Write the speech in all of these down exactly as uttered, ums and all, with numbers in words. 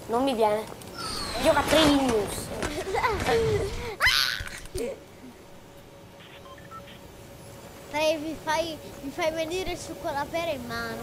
Non mi viene. Giocatrice. Dai, mi fai, mi fai venire il succo alla pera in mano.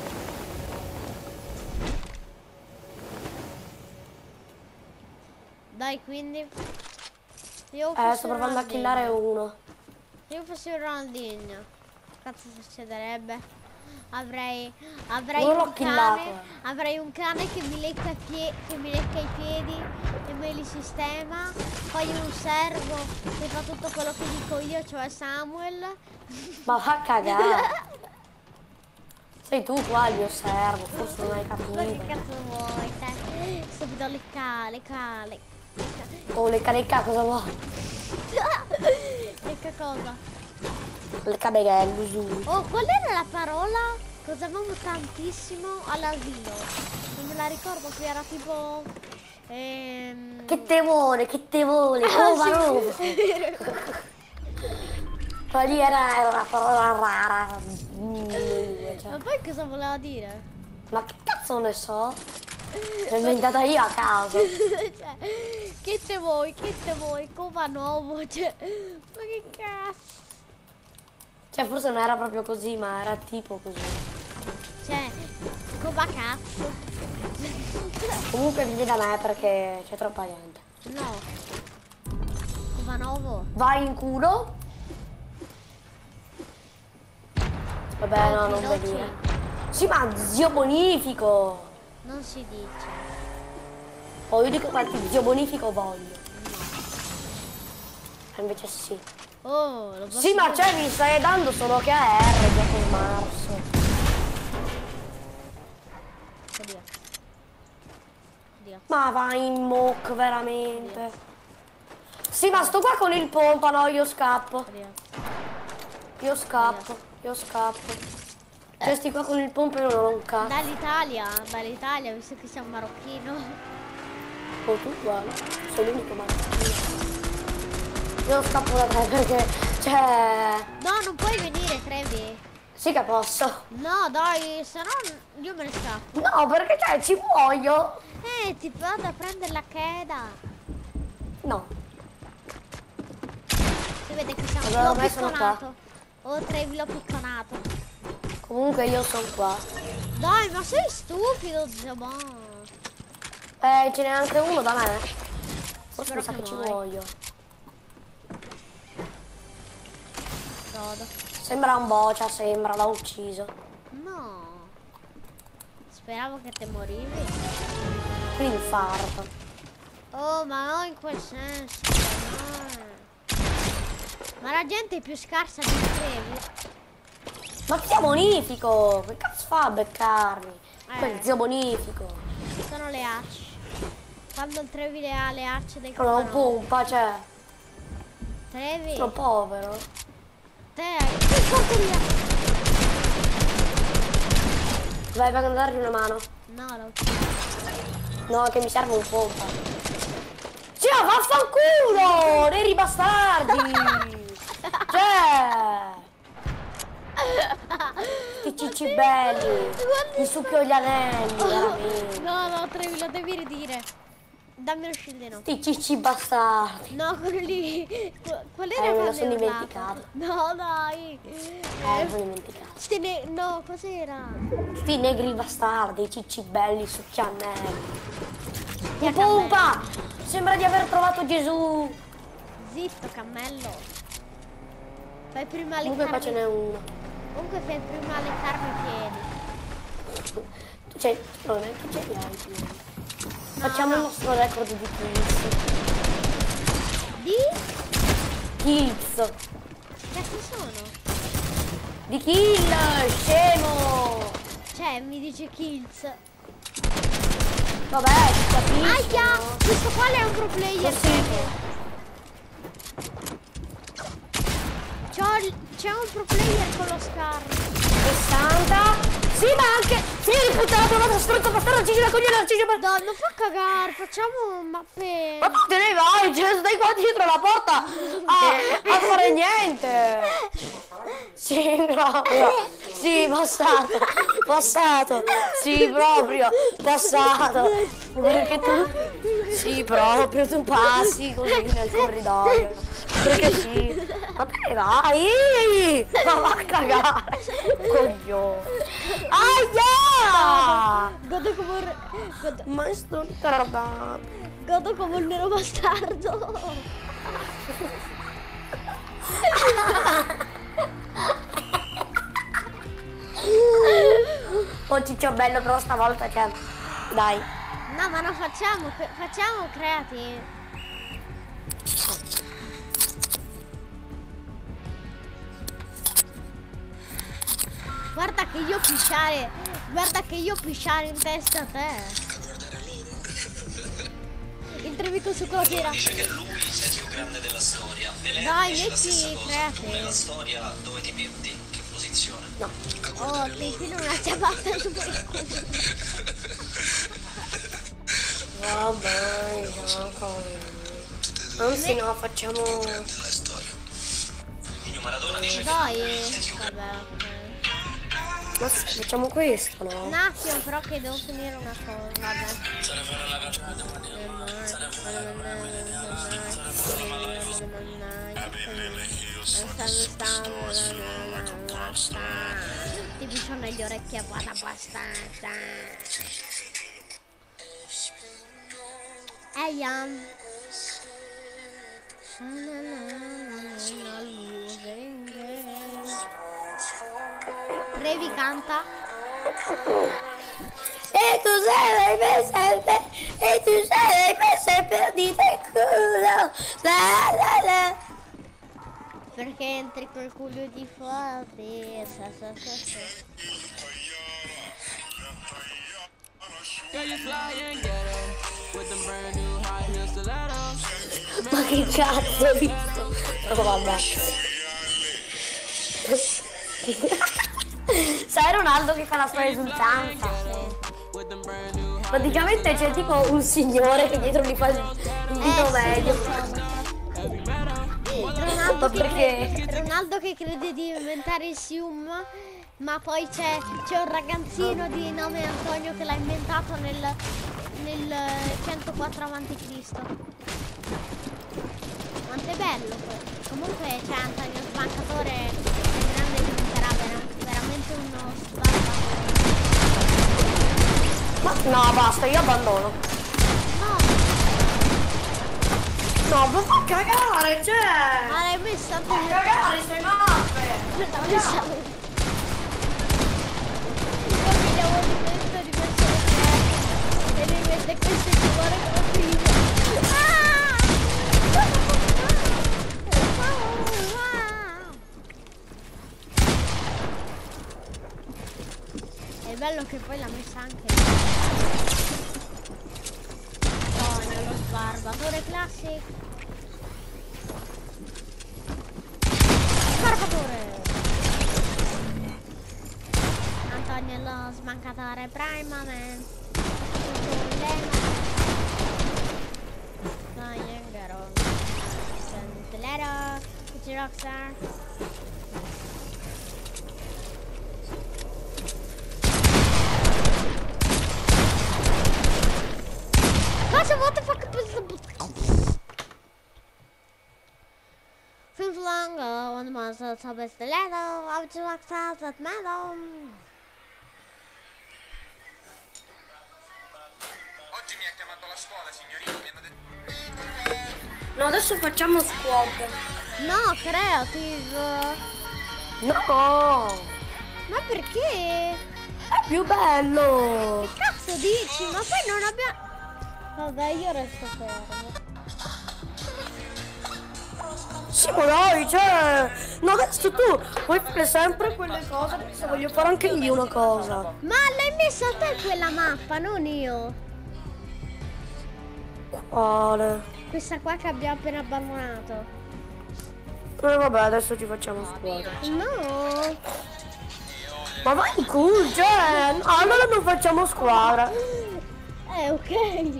Dai, quindi. Io Eh, sto provando a killare uno. Io fossi un Ronaldinho. Cazzo succederebbe? Avrei, avrei Non l'ho un killato, cane, eh. avrei un cane che mi lecca i pie- che mi lecca i piedi e me li sistema, poi un servo che fa tutto quello che dico io, cioè Samuel. Ma va a cagare. Sei tu qua il mio servo, forse non hai Ma che capito. cazzo vuoi te? Subito lecca, lecca, lecca. Oh, lecca lecca, cosa vuoi? Lecca cosa? Lecca beghello, su. Oh, qual era la parola che usavamo tantissimo all'asilo? Non me la ricordo, che era tipo... Ehm... Che te vuole, che te vuole, Ah, oh, sì. Varose. Poi lì era, era una parola rara. Ma poi cosa voleva dire? Ma che cazzo ne so? L'ho inventata io a caso. Cioè, che te vuoi, che te vuoi, cova nuovo, cioè... Ma che cazzo? Cioè, forse non era proprio così, ma era tipo così. Cioè, cova cazzo. Comunque vieni da me perché c'è troppa gente. No. Cova nuovo. Vai in culo. Vabbè, no, non vuoi dire. Sì, ma zio bonifico. Non si dice. Oh, io dico quanti zio bonifico voglio. E invece sì. Oh, lo posso Sì, ma dire. cioè mi stai dando solo che a R, gioco in marzo. Oddio. Oddio. Ma vai in mock, veramente. Sì, ma sto qua con il pompa, no, io scappo. Oddio. Io scappo, io scappo. Cioè, sti qua con il pompa io non ho un cazzo. Dall'Italia, dall'Italia, visto che sei un marocchino. Oh, tu guarda, sei l'unico marocchino. Io scappo da te perché, cioè... No, non puoi venire, Trevi. Sì che posso. No, dai, se no io me ne scappo. No, perché cioè ci voglio. Eh, ti vado a prendere la cheda. No. Si vede che siamo Allora, l'ho ormai sono qua. picconato. Oh, Trevi, l'ho picconato. Comunque io sono qua. Dai, ma sei stupido, Zabà. Eh, ce n'è anche uno da me. Forse mi sa che che ci muori. voglio. Godo. Sembra un boccia, sembra, l'ha ucciso. No. Speravo che te morivi. L'infarto. Oh, ma no in quel senso. No. Ma la gente è più scarsa di Trevi. Ma zio bonifico! Che cazzo fa a beccarmi? Eh. Quel zio bonifico. Sono le arci. Quando il Trevi ha le arci del Sono un Copano. pompa, cioè. Trevi. Sono povero. Te hai... Che porcheria! Vai, vai a dargli una mano. No, no. No, che mi serve un pompa. Sì, ma vaffanculo! Neri bastardi! Cioè... Che cicci belli! Mi succhio gli anelli, veramente. No, no, Trevi, lo devi ridire. Dammi lo scildino. Sti cicci bastardi. No, quello lì. Que- Qual era Eh, me lo quando sono hai urlato? dimenticato. No, dai. Eh, me lo sono dimenticato. Sti ne- No, cos'era? Sti negri bastardi, cicci belli, succhianelli. Chi è Un pompa! Sembra di aver trovato Gesù. Zitto, cammello. Fai prima le Comunque qua ce n'è uno. Comunque fai prima leccarmi i piedi. Tu c'hai... Non è che ce li hai i piedi. No, Facciamo no. il nostro record di kills. Di? Kills. Che sono? Di kill, scemo. Cioè, mi dice kills. Vabbè, si capisce, Aia! no? Questo qua è un pro player. Così. C'ho- C'è un pro player con lo scar. sessanta. Sì, ma anche... Figlio di puttana, provato stronzo, bastardo, uccisi la coglione, uccisi la... No, non fa cagare, facciamo mappe. Ma tu te ne vai, cioè, stai qua dietro la porta a, a fare niente. Sì, proprio. Sì, passato. Passato. Sì, proprio. Passato. Perché tu... Sì, proprio, tu passi così nel corridoio. Perché sì. Ma te vai! Ma va a cagare! Coglione! Aia! Godo come un... Godo, Ma sto tardando. godo come un nero bastardo. Oh ciccio bello, però stavolta c'è. Dai. No, ma non facciamo, facciamo creati. Guarda che io pisciare, guarda che io pisciare in testa a te. Il tuo amico su quello che era. Dice che lui è il più grande della storia. Dai, Dice la stessa metti cosa. creati. Tu nella storia dove ti metti? Che posizione? No. Oh, ti infilo una ciabatta su quel culo. Vabbè, no. Anzi no, facciamo. Della storia. Mio Maradona dice che Dai, lui è il più grande. vabbè. Ma sì, facciamo questo, no? Un attimo però che devo finire una cosa, vabbè. Ti piscio negli orecchi a guarda abbastanza. Eia. Revi canta. E tu sei per sempre, e tu sei per sempre di te culo. La la la. Perché entri col culo di fuori. Sa, sa, sa, sa. Ma che cazzo hai visto? Oh, vabbè. Sai Ronaldo che fa la sua esultanza? Praticamente c'è tipo un signore che dietro gli fa il il dito medio. Ronaldo che, Perché? crede, Ronaldo che crede di inventare il Sium, ma poi c'è c'è un ragazzino di nome Antonio che l'ha inventato nel, nel centoquattro avanti Cristo. Quanto è bello poi. Comunque c'è Antonio Sbancatore, è grande, diventerà vera- veramente uno sbancatore. Ma no, basta, io abbandono. No, No, ma fa cagare, cioè! ma l'hai messa Fa per cagare queste mappe! l'hai messa per- Io mi devo rimettere di mettere tre e rimette queste figure come figlio. Ah! È bello che poi l'ha messa anche Antonio, lo sbarbatore classico. Sbarbatore! Antonio lo smancatore prima man. Dai, Angaro. Sentelero. Cucci Rockstar. What the fuck is the Film long ago, one month of top is the level of the Rockstar that metal. Oggi mi ha chiamato la scuola, signorina. Mi hanno detto... No, adesso facciamo squad. No, creative. No! Ma perché? È più bello! Cazzo dici? Ma poi non abbiamo... Vabbè, io resto fermo. Sì, ma dai, cioè... No, adesso tu puoi fare sempre quelle cose, adesso voglio fare anche io una cosa. Ma l'hai messa a te quella mappa, non io. Quale? Questa qua che abbiamo appena abbandonato. Eh, vabbè, adesso ci facciamo squadra. No. Ma vai cool, cioè... No, allora non facciamo squadra. Eh, ok.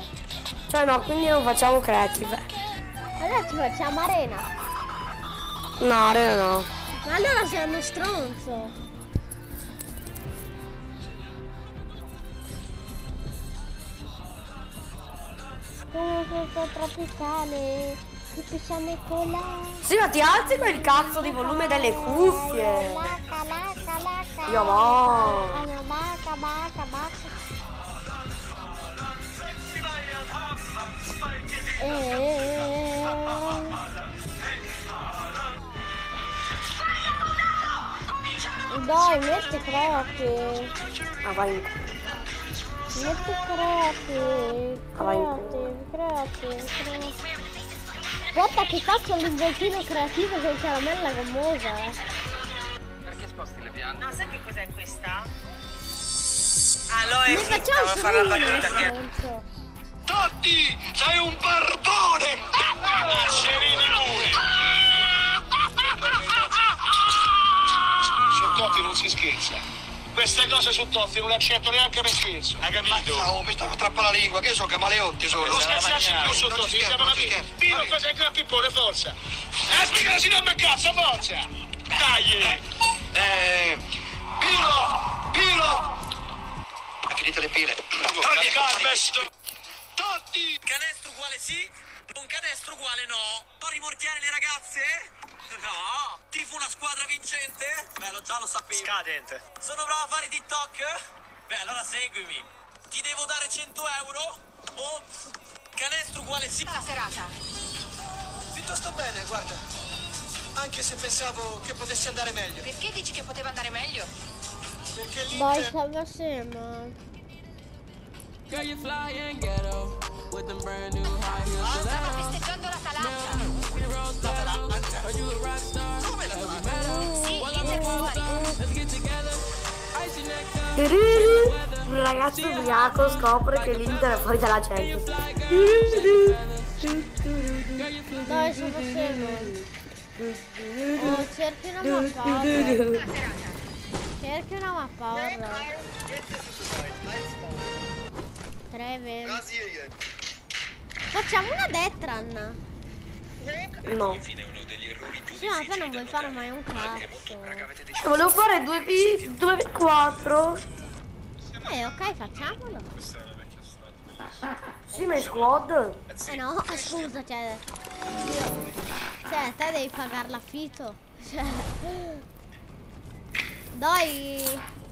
Cioè no, quindi non facciamo creative. Adesso facciamo arena. No, Arena no. Ma allora sei uno stronzo. Come tropicale, ti pisciamo con la... Sì, ma ti alzi quel cazzo di volume delle cuffie. Lacca, lacca, lacca. Io mo. Allora, bacca, bacca, bacca. Dai, metti croci. Ah, vai in Metti croci. Ah, vai in Croci, croci, croci. Aspetta che faccio l'inventino creativo con caramella gommosa. Perché sposti le piante? No, sai che cos'è questa? Aloe Ne frutta, facciamo devo fare la solo battuta che... stronzo. Totti, sei un barbone! Lascerini lui! Su Totti non si scherza. Queste cose su Totti non le accetto neanche per scherzo. Hai capito? Oh, mi sta strappa la lingua, che io sono camaleonti solo. Non scherzarci più su Non Totti, ci siamo scherzo, amici. non ci scherzo. Pino, tu sei il gran pippone, forza! Eh, spiegala, si non cazzo, forza! Dai! Eh, Pino! Pino! Ha finito le pile. Totti, Carvest! Totti! Canestro uguale sì, un canestro uguale no. Non rimorchiare le ragazze? No. Tifo una squadra vincente? Beh, lo già lo sapevo. Scadente. Sono bravo a fare TikTok? Beh, allora seguimi. Ti devo dare cento euro? O canestro uguale sì. La serata. Piuttosto bene, guarda. Anche se pensavo che potesse andare meglio. Perché dici che poteva andare meglio? Perché Dai, l'Inter... salva assieme. Girl, you fly and ghetto with them brand new high heels. Stava festeggiando l'Atalanta. We rose down, are you a rock star? Come la Sì, l'Inter fuori. Let's get together. Ice your neck down. Un ragazzo ubriaco scopre che l'Inter è fuori dalla Champions. Dai, salva assieme. Oh, cerchi una mappa. Cerchi una mappa. Treve. Facciamo una Detran. No. Sì, ma te non vuoi fare mai un cazzo. Volevo fare due v quattro. Eh, ok, facciamolo. Sì, ma in squad. Eh no, scusa, cioè... Io... Cioè, te devi pagare l'affitto. Cioè... Dai...